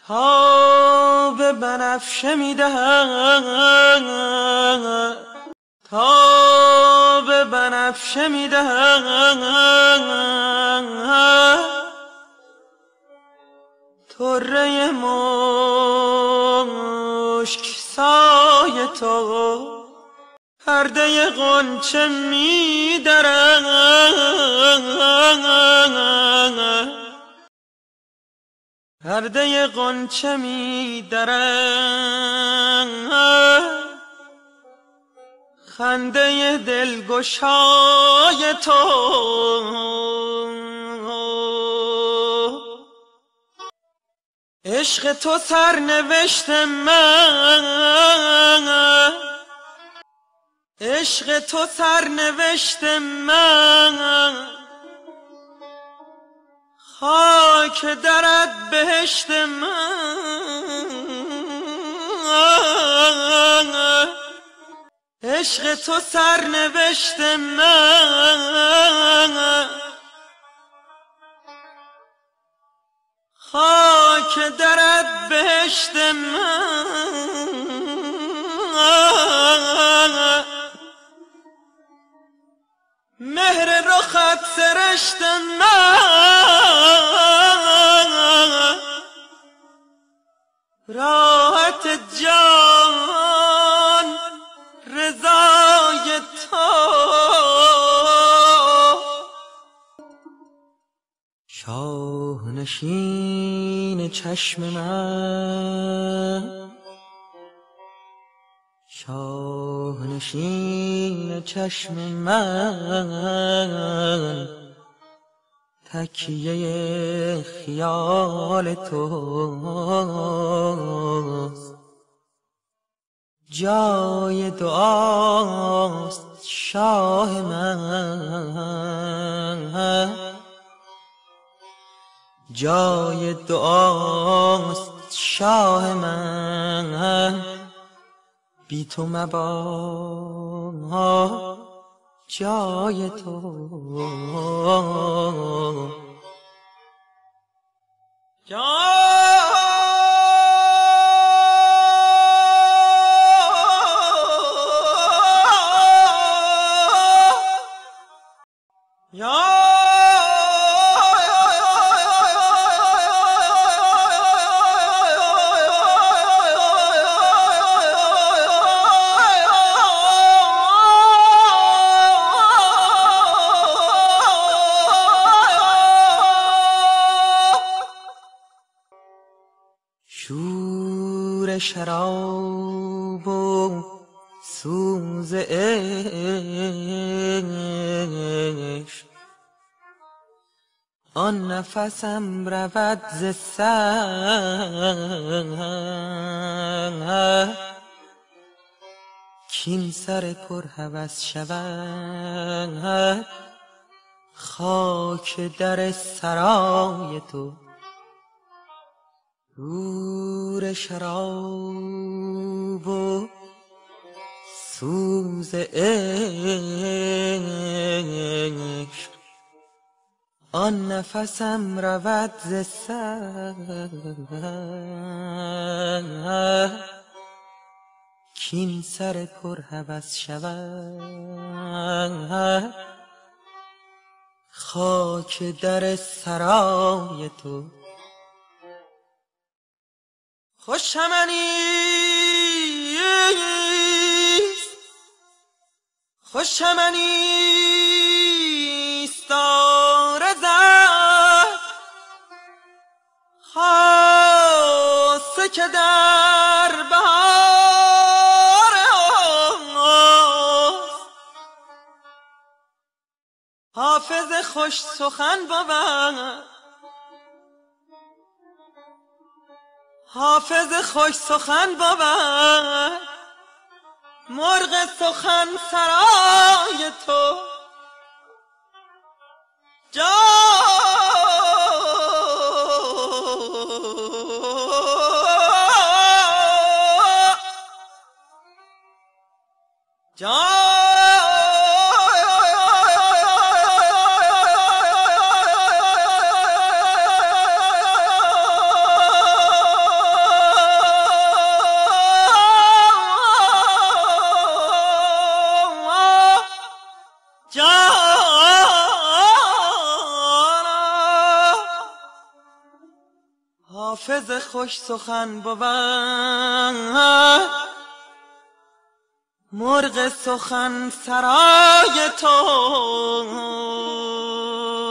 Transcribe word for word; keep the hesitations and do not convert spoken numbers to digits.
تاب بنفشه میدهد، تاب بنفشه میدهد، طره مشک سای تو پرده غنچه می‌درد، پرده غنچه می‌درد، خنده دلگشای تو عشق تو سرنوشت من، عشق تو سرنوشت من، خاک درت بهشت من، عشق تو سرنوشت من، خاک درت بهشت من، مهر رخت سرشت من، راحت جان رضای تو، شاه نشین چشم من، شاه نشین چشم من، تکیه خیال توست، جای دعاست شاه من، جای دعاست شاه من، بی تو مباد جای تو شور شراب و سوز عشق، آن نفسم رود ز سر، کین سر پرهوس شود خاک در سرای تو، شور شراب و سوز عشق، آن نفسم رود ز سر، کین سر پرهوس شود خاک در سرای تو، خوش چمنیست، خوش چمنیست آرزد، خاصه که در بهار اوست، حافظ خوش سخن بود، حافظ خوش سخن بود، مرغ سخن سرای تو جا جا حافظ خوش سخن بود مرغ سخن سرای تو.